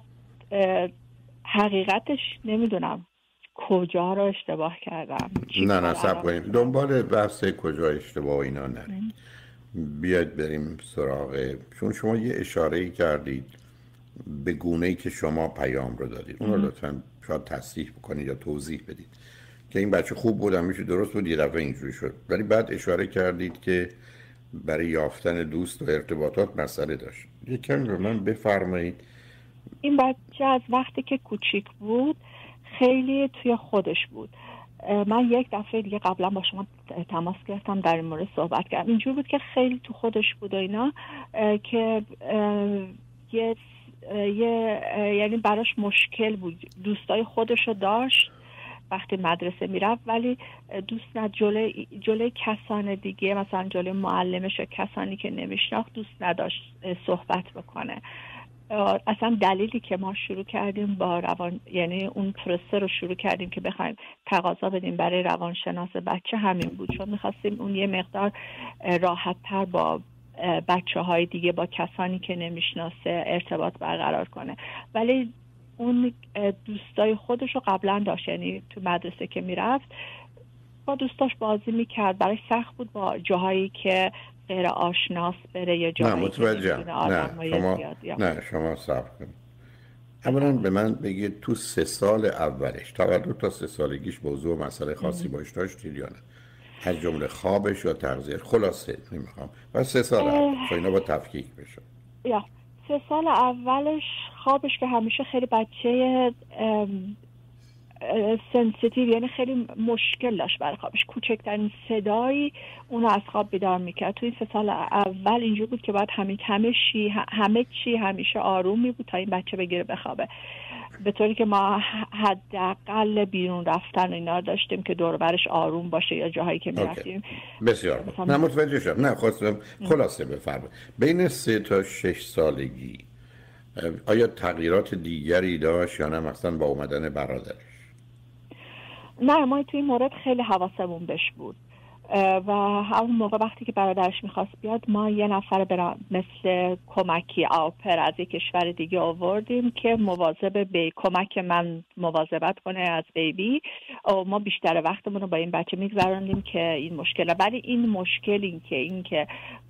حقیقتش نمیدونم کجا رو اشتباه کردم. نه نه صبر کنیم، دنبال بحث کجا اشتباه اینا نریم، بیاید بریم سراغ، چون شما یه اشاره‌ای کردید به گونه‌ای که شما پیام رو دادید، اون رو لطفاً شاید تصحیح بکنید یا توضیح بدید که این بچه خوب بود، همیشه درست بود، یه دفعه اینجوری شد. ولی بعد اشاره کردید که برای یافتن دوست و ارتباطات مسئله داشت. یکم رو من بفرمایید. این بچه از وقتی که کوچیک بود خیلی توی خودش بود. من یک دفعه دیگه قبلا با شما تماس گرفتم در این مورد صحبت کردم. اینجور بود که خیلی تو خودش بود و اینا که یه یه یعنی براش مشکل بود. دوستای خودشو داشت وقتی مدرسه میرفت، ولی دوست نداشت جلوی جلوی کسان دیگه، مثلا جلوی معلمش و کسانی که نمیشناخت دوست نداشت صحبت بکنه. اصلا دلیلی که ما شروع کردیم با روان، یعنی اون پروسه رو شروع کردیم که بخوایم تقاضا بدیم برای روانشناس بچه همین بود، چون میخواستیم اون یه مقدار راحت تر با بچه های دیگه، با کسانی که نمیشناسه ارتباط برقرار کنه. ولی اون دوستای خودش رو قبلا داشت، یعنی تو مدرسه که میرفت با دوستاش بازی میکرد. برای سخت بود با جاهایی که غیر آشناس بره یا جاهایی نه متوجه. که نه شما زیاد نه شما صبر کنید. اولا به من بگید تو سه سال اولش تولد تا سه سالگیش موضوع و مسئله خاصی باش داشتید یا نه؟ از جمله خوابش یا تغذیه؟ خلاصه نمیخوام و سه سال اولش اینا با تفکیک بشه. یا سه سال اولش خوابش که همیشه خیلی بچه سنسیتیو، یعنی خیلی مشکل داشت برای خوابش. کوچکترین صدایی اونو از خواب بیدار میکرد. توی سه سال اول اینجور بود که باید همه همه چی همه چی همیشه آروم می بود تا این بچه بگیره بخوابه، به طوری که ما حداقل بیرون رفتن اینا داشتیم که دور برش آروم باشه یا جاهایی که میرفتیم. بسیار خوب. نه متوجه شدم. نه خواستم خلاصه بفرمایید بین سه تا شش سالگی آیا تغییرات دیگری داشت یا نه، مثلا با اومدن برادرش؟ نه ما توی این مورد خیلی حواسمون بهش بود و همون موقع وقتی که برادرش میخواست بیاد ما یه نفر برا مثل کمکی آپر از یک کشور دیگه آوردیم که مواظب به کمک من مواظبت کنه از بیبی و ما بیشتر وقتمون رو با این بچه میگذراندیم که این مشکل. ولی این مشکل این که این که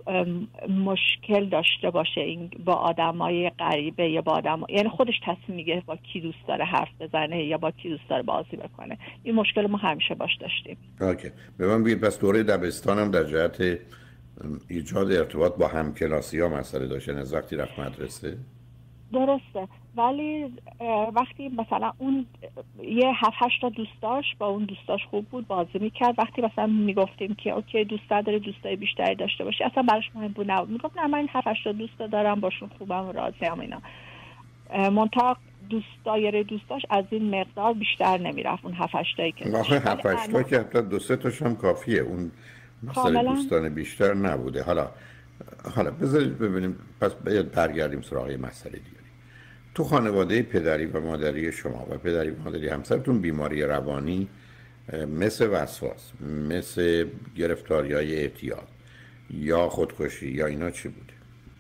مشکل داشته باشه این با آدمای غریبه یا با آدم، یعنی خودش تصمیم میگه با کی دوست داره حرف بزنه یا با کی دوست داره بازی بکنه، این مشکل ما همیشه باش داشتیم. اوکی. به من بگید پس دوره دبستانم در جهت ایجاد ارتباط با همکلاسی‌ها مسئله داشته از وقتی رفت مدرسه؟ درسته، ولی وقتی مثلا اون یه هفت هشت تا دوست داشت، با اون دوستاش خوب بود، بازی میکرد. وقتی مثلا میگفتیم که اوکی دوست داره دوستای بیشتری داشته باشه، اصلا براش مهم بود نبود. میگفت نه من این هفت هشت تا دوست دارم، باشون خوبم و راضیم اینا. منطق دوست دایره دوستاش از این مقدار بیشتر نمیرفت. اون هفت هشت تایی که آخه هفت هشت تا که حتی دو سه تاش هم کافیه، اون مثلا دوستان بیشتر نبوده. حالا حالا بذارید ببینیم، پس باید برگردیم سراغ مسئله دیگه. تو خانواده پدری و مادری شما و پدری و مادری همسرتون بیماری روانی مثل وسواس، مثل گرفتاری‌های اعتیاد یا خودکشی یا اینا چی بوده؟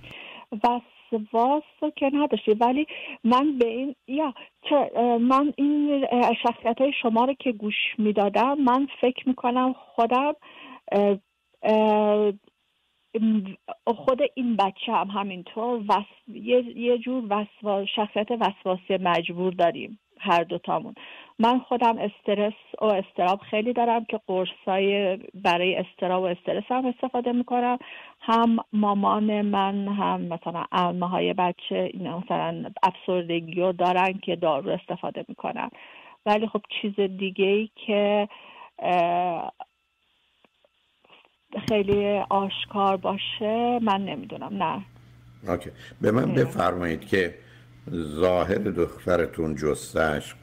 وسواس که نداشتی، ولی من به این یا چه من این شخصیت‌های شما رو که گوش میدادم من فکر میکنم خودم اه اه خود این بچه هم همینطور وس... یه... یه جور وسواس، شخصیت وسواسی مجبور داریم هر دوتامون. من خودم استرس و استراب خیلی دارم که قرصای برای استراب و استرس هم استفاده میکنم. هم مامان من هم مثلا عمه های بچه اینا مثلا افسردگی رو دارن که دارو استفاده میکنن. ولی خب چیز دیگه ای که خیلی آشکار باشه من نمیدونم. نه اوکی. به من بفرمایید که ظاهر دخترتون، جثه‌اش،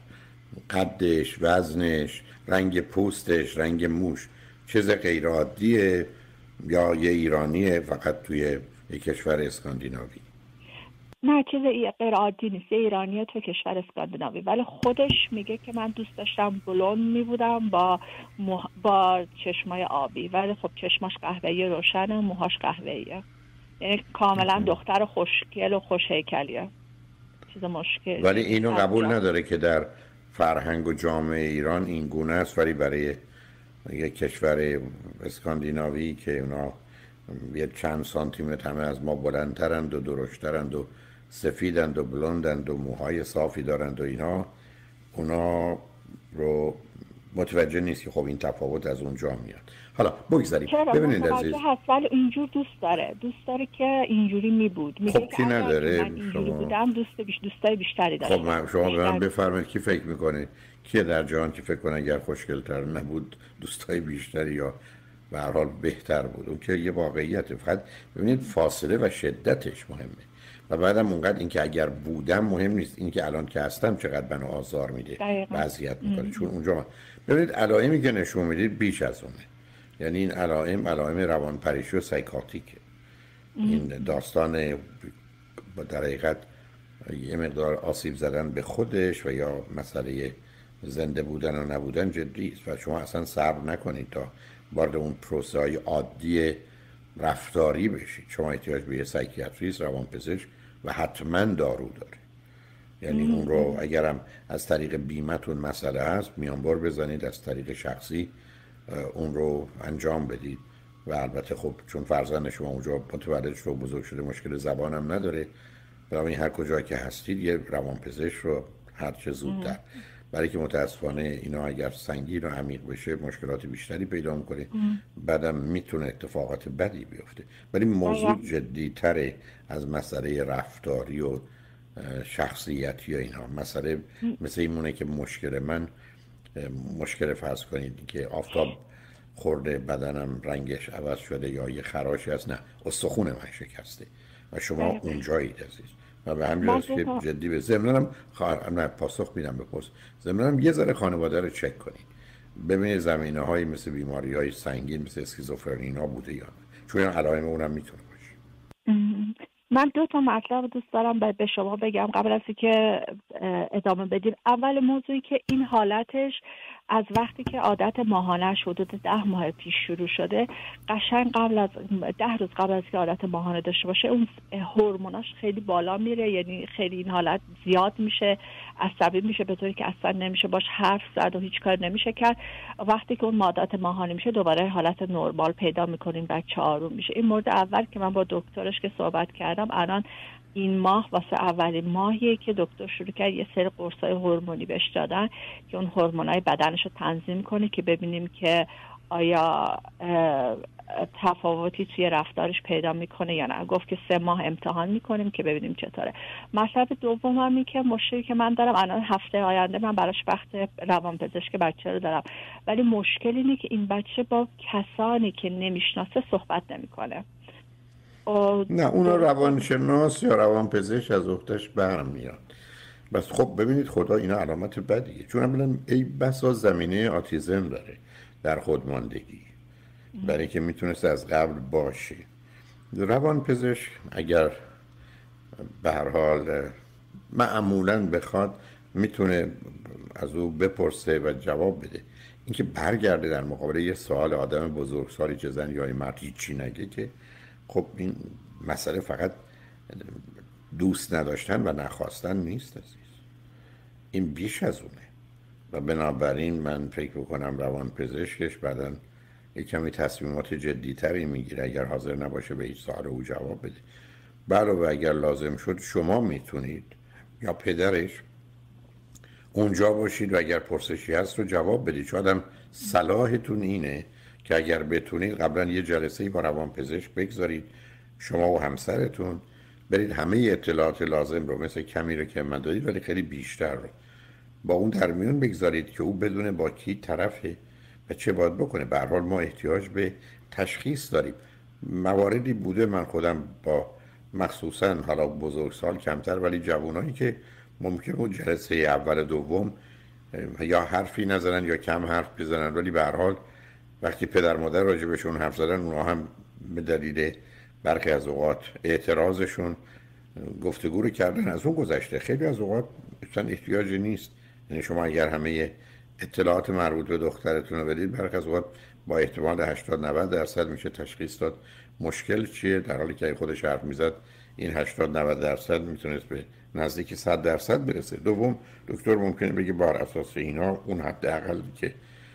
قدش، وزنش، رنگ پوستش، رنگ موش چیز غیر عادیه یا یه ایرانیه فقط توی یک کشور اسکاندیناوی؟ نه، چیز غیر عادی نیست. یه ایرانیه تو کشور اسکاندیناوی، ولی خودش میگه که من دوست داشتم بلوند میبودم با مح... با چشمای آبی، ولی خب چشماش قهوه‌ای روشنه، موهاش قهوه‌ایه، یعنی کاملا دختر خوشگل و خوش هیکلیه. چیز مشکل ولی اینو قبول جا. نداره که در فرهنگ و جامعه ایران این گونه است، ولی برای یک کشور اسکاندیناوی که اونا یه چند سانتی متر همه از ما بلندترند و درشترند و سفیدند و بلندند و موهای صافی دارند و اینا، اونا رو متوجه نیست که خب این تفاوت از اونجا میاد. حالا بگذاریم. ببینید عزیز، هست ولی اینجور دوست داره دوست داره که اینجوری می بود. میگه خب کی نداره؟ من اینجوری بودم دوست بیش دوستای بیشتری داشتم. خب من شما به من بفرمایید کی فکر میکنه کیه در جهان که فکر کنه اگر خوشگل‌تر نبود دوستای بیشتری یا به هر حال بهتر بود؟ اون که یه واقعیته. فقط ببینید فاصله و شدتش مهمه. و بعدم اونقدر اینکه اگر بودم مهم نیست، اینکه الان که هستم چقدر منو آزار میده و اذیت میکنه. چون اونجا ببینید علائمی که نشون میدید بیش از اونه. یعنی این علائم علائم روانپریشی و سایکاتیکه. این داستان در حقیقت یه مقدار آسیب زدن به خودش و یا مسئله زنده بودن و نبودن جدی است و شما اصلا صبر نکنید تا وارد اون پروسه های عادی رفتاری بشید. شما احتیاج به یه سایکیاتریست، روانپزشک و حتما دارو داره. یعنی اون رو اگرم از طریق بیمتون مسئله هست میانبر بزنید، از طریق شخصی اون رو انجام بدید. و البته خب چون فرزند شما اونجا متولد شده و بزرگ شده مشکل زبان هم نداره، برای هر کجا که هستید یه روانپزشک رو هر چه زودتر، برای که متاسفانه اینا اگر سنگین و عمیق بشه مشکلات بیشتری پیدا میکنه، بعدم میتونه اتفاقات بدی بیفته. ولی موضوع جدی تره از مسئله رفتاری و شخصیتی و اینا. مسئله مثل این مونه که مشکل من مشکل فرض کنید که آفتاب خورده بدنم رنگش عوض شده یا یه خراشی هست، نه استخون من شکسته و شما اونجایید عزیز. و به همین جاست که جدی به ضمنم خواهر نه پاسخ میدم بپرس ضمنم یه ذره خانواده رو چک کنید ببینید زمینه هایی مثل بیماری های سنگین مثل اسکیزوفرنی بوده یا نه، چون این علائم اونم میتونه باشه. من دو تا مطلب دوست دارم به شما بگم قبل از اینکه ادامه بدیم. اول موضوعی که این حالتش از وقتی که عادت ماهانه حدود ده ماه پیش شروع شده، قشنگ قبل از ده روز قبل از که عادت ماهانه داشته باشه اون هورموناش خیلی بالا میره، یعنی خیلی این حالت زیاد میشه، عصبی میشه به طوری که اصلا نمیشه باش حرف زد و هیچ کار نمیشه کرد. وقتی که اون عادت ماهانه میشه دوباره حالت نرمال پیدا میکنیم، بچه آروم میشه. این مورد اول که من با دکترش که صحبت کردم، الان این ماه واسه اولین ماهیه که دکتر شروع کرد یه سری قرصای هورمونی بهش دادن که اون هورمونای بدنش رو تنظیم کنه که ببینیم که آیا تفاوتی توی رفتارش پیدا میکنه یا نه. گفت که سه ماه امتحان میکنیم که ببینیم چطوره. مطلب دوم همی که مشکلی که من دارم الان هفته آینده من براش وقت روانپزشک بچه رو دارم، ولی مشکل اینه که این بچه با کسانی که نمیشناسه صحبت نمیکنه. نه اونا روانشناس یا روانپزشک از عهده‌اش برمیاد. بس خب ببینید خدا اینا علامت بدیه، چون اولا ای بسا زمینه آتیزم داره در خودماندگی، برای که میتونست از قبل باشه. روانپزشک اگر به هر حال معمولاً بخواد میتونه از او بپرسه و جواب بده. اینکه برگرده در مقابل یه سوال آدم بزرگسالی چه زن یا مرد هیچی نگه، که خب این مسئله فقط دوست نداشتن و نخواستن نیست عزیز، این بیش از اونه. و بنابراین من فکر بکنم روانپزشکش بعداً یک کمی تصمیمات جدی‌تری میگیره اگر حاضر نباشه به هیچ سوال او جواب بده. علاوه اگر لازم شد شما میتونید یا پدرش اونجا باشید و اگر پرسشی هست رو جواب بدید. چون آدم صلاحتون اینه که اگر بتونید قبلا یه جلسه‌ای با روانپزشک بگذارید، شما و همسرتون برید همه اطلاعات لازم رو مثل کمی رو که من دادید ولی خیلی بیشتر رو با اون در میون بگذارید که او بدونه با کی طرفه و چه باید بکنه. به هر حال ما احتیاج به تشخیص داریم. مواردی بوده من خودم با مخصوصا حالا بزرگسال کمتر، ولی جوانایی که ممکن بود جلسه اول دوم یا حرفی نزنن یا کم حرف بزنن، ولی به هر حال وقتی پدر مادر راجع بهشون حرف زدن اونها هم به دلیل برخی از اوقات اعتراضشون گفتگو رو کردن از اون گذشته. خیلی از اوقات اصلا احتیاجی نیست، یعنی شما اگر همه اطلاعات مربوط به دخترتون رو بدید، برخی از اوقات با احتمال هشتاد نود درصد میشه تشخیص داد مشکل چیه، در حالی که خودش حرف میزد این هشتاد نود درصد میتونست به نزدیک صد درصد برسه. دوم، دکتر ممکنه بگه بر اساس اینا اون حداقلی که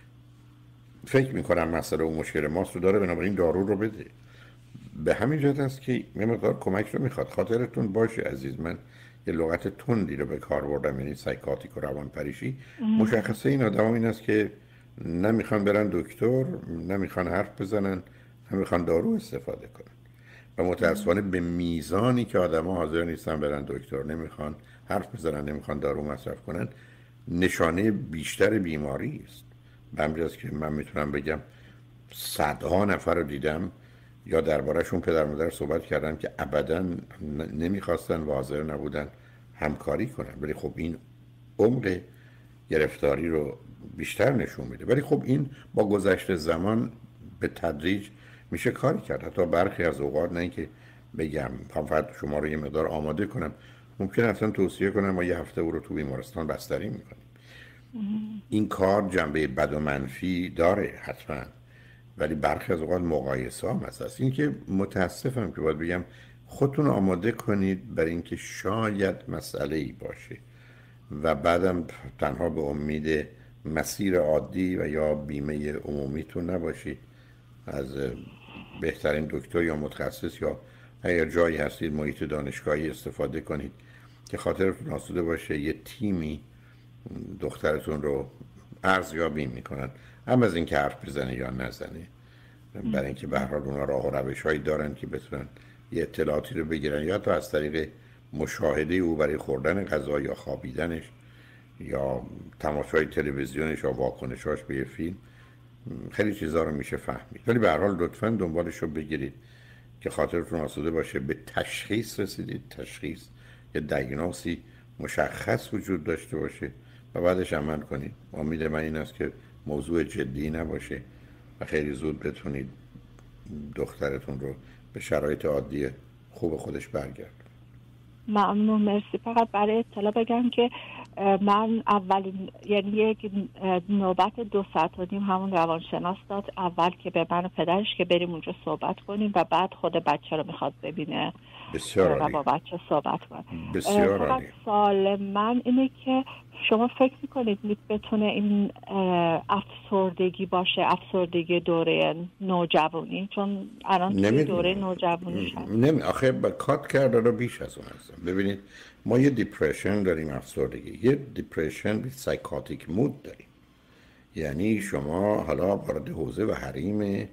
فکر میکنم مسئله و مشکل ماست رو داره، بنابراین دارو رو بده. به همین جهت است که یه مقدار کمک رو میخواد. خاطرتون باشه عزیز، من یه لغت تندی رو به کار بردم، یعنی سایکاتیک و روانپریشی. مشخصه این آدم این است که نمیخوان برن دکتر، نمیخوان حرف بزنن، نمیخوان دارو استفاده کنن و متاسفانه به میزانی که آدم ها حاضر نیستن برن دکتر، نمیخوان حرف بزنن، نمیخوان دارو مصرف کنن، نشانه بیشتر بیماری است. به همین جاست که من میتونم بگم صدها نفر رو دیدم یا درباره‌شون پدر مادر صحبت کردن که ابداً نمیخواستن و حاضر نبودن همکاری کنن، ولی خب این عمق گرفتاری رو بیشتر نشون میده. ولی خب این با گذشت زمان به تدریج میشه کاری کرد. حتی برخی از اوقات، نه اینکه بگم فقط شما رو یه مقدار آماده کنم، ممکن اصلا توصیه کنم ما یه هفته او رو تو بیمارستان بستری میکنیم. این کار جنبه بد و منفی داره حتما، ولی برخی از اوقات مقایسه هم هست. این که متاسفم که باید بگم خودتون آماده کنید برای اینکه شاید مسئله‌ای باشه و بعدم تنها به امید مسیر عادی و یا بیمه عمومیتون نباشید. از بهترین دکتر یا متخصص یا اگر جایی هستید محیط دانشگاهی استفاده کنید که خاطرتون آسوده باشه یه تیمی دخترتون رو ارزیابی میکنن، هم از این که حرف بزنه یا نزنه، برای اینکه به هر حال اونها راه و روش‌هایی دارن که بتونن یه اطلاعاتی رو بگیرن، یا تا از طریق مشاهده او برای خوردن غذا یا خوابیدنش یا تماشای تلویزیونش یا واکنشاش به یه فیلم، خیلی چیزا رو میشه فهمید. ولی به هر حال لطفاً دنبالش رو بگیرید که خاطرتون آسوده باشه به تشخیص رسیدید، تشخیص یه دیاگنوزی مشخص وجود داشته باشه و بعدش عمل کنید. امید من این است که موضوع جدی نباشه و خیلی زود بتونید دخترتون رو به شرایط عادی خوب خودش برگردونید. ممنون، مرسی. فقط برای اطلاع بگم که من اولین یعنی یک نوبت دو ساعت و نیم همون روانشناس داد اول که به من و پدرش که بریم اونجا صحبت کنیم و بعد خود بچه رو میخواد ببینه بسیار و با بچه صحبت کنه. بسیار فقط عالی. سوال من اینه که شما فکر میکنید بتونه این افسردگی باشه، افسردگی دوره نوجوانی، چون الان توی دوره نوجوانی شد. نمی آخه با کات کرده رو بیش از اون هستم. ببینید ما یه دیپرشن داریم، افسردگی، یه دیپرشن بی سایکاتیک مود داریم. یعنی شما حالا وارد حوزه و حریم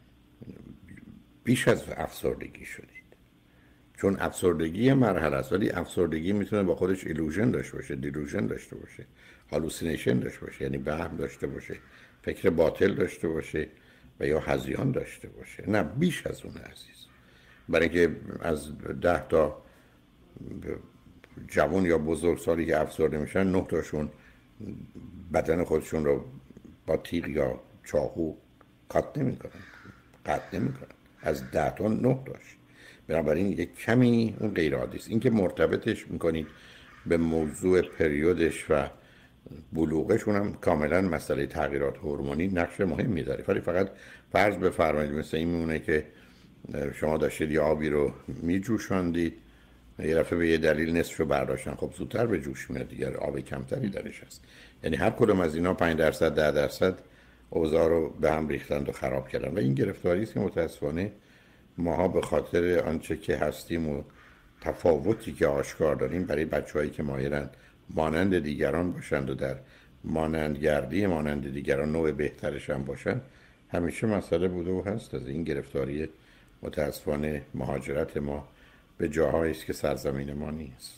بیش از افسردگی شدید، چون افسردگی مرحله است، ولی افسردگی میتونه با خودش ایلوژن داشته باشه، دیلوژن داشته باشه، هالوسینیشن داشته باشه، یعنی وهم داشته باشه، فکر باطل داشته باشه و یا هذیان داشته باشه. نه بیش از اون عزیز. برای اینکه از ده تا جوان یا بزرگسالی که افسرده میشن، نه تاشون بدن خودشون رو با تیغ یا چاقو کات نمیکنن، قطع نمیکنن. از ده تا نه تاش. بنابراین یک کمی اون غیر عادی است. اینکه مرتبطش میکنید به موضوع پریودش و بلوغش، اونم کاملا مسئله تغییرات هورمونی نقش مهمی داره. ولی فقط فرض بفرمایید مثل این میمونه که شما داشتید یه آبی رو میجوشاندید، یه دفعه به یه دلیل نصف رو برداشتن، خب زودتر به جوش میاد دیگه، آب کمتری درش هست. یعنی هر کدوم از اینا پنج درصد ده درصد اوضاع رو به هم ریختند و خراب کردن و این گرفتاری است که متاسفانه ماها به خاطر آنچه که هستیم و تفاوتی که آشکار داریم برای بچه‌هایی که مایلن مانند دیگران باشند و در مانندگردی مانند دیگران نوع بهترش هم باشند، همیشه مسئله بوده و هست. از این گرفتاری متاسفانه مهاجرت ما به جاهایی است که سرزمین ما نیست.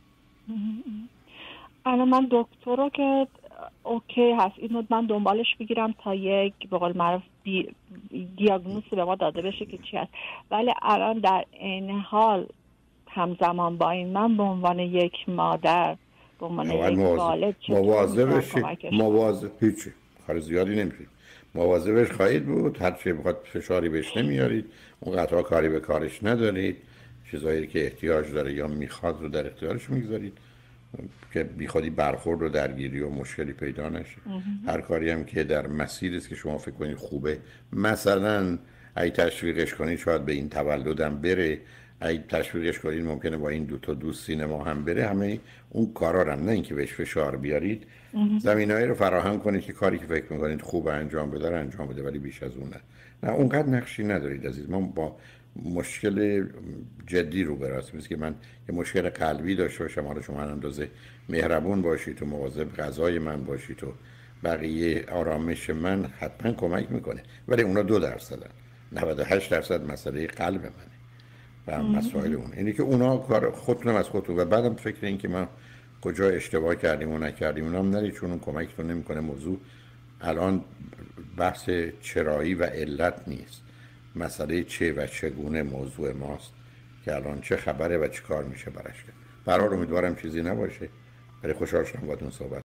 الان من دکتر رو که اوکی هست اینو من دنبالش بگیرم تا یک به قول معروف دیاگنوزی به ما داده بشه که چی هست، ولی الان در این حال همزمان با این من به عنوان یک مادر، به عنوان یک والد مواظبش مواظب هیچی کار زیادی نمی‌کنید. مواظبش خواهید بود، هر چی بخواد فشاری بهش نمیارید، اون قطعا کاری به کارش ندارید، چیزایی که احتیاج داره یا میخواد رو در اختیارش میگذارید که بیخودی برخورد و درگیری و مشکلی پیدا نشه. هر کاری هم که در مسیری است که شما فکر کنید خوبه، مثلا اگه تشویقش کنید شاید به این تولدم بره، اگه تشویقش کنید ممکنه با این دو تا دوست سینما هم بره، همه اون کارا رو نه اینکه بهش فشار بیارید، زمینه‌ای رو فراهم کنید که کاری که فکر می‌کنید خوب انجام بده انجام بده، ولی بیش از اون نه. نه اونقدر نقشی ندارید عزیز. ما با مشکل جدی رو براست میشه که من یه مشکل قلبی داشته باشم، حالا شما اندازه مهربون باشید تو مواظب غذای من باشید تو بقیه آرامش من حتما کمک میکنه، ولی اونا دو درصدن، نود و هشت درصد مسئله قلب منه و مسائل اون اینه که اونا کار خودتون از خودتون و بعدم فکر این که ما کجا اشتباه کردیم و نکردیم اونم نرید، چون اون کمکتون نمیکنه. موضوع الان بحث چرایی و علت نیست، مسئله چه و چگونه موضوع ماست که الان چه خبره و چه کار میشه براش کرد. برای امیدوارم چیزی نباشه. برای خوشحال شدم باهاتون صحبت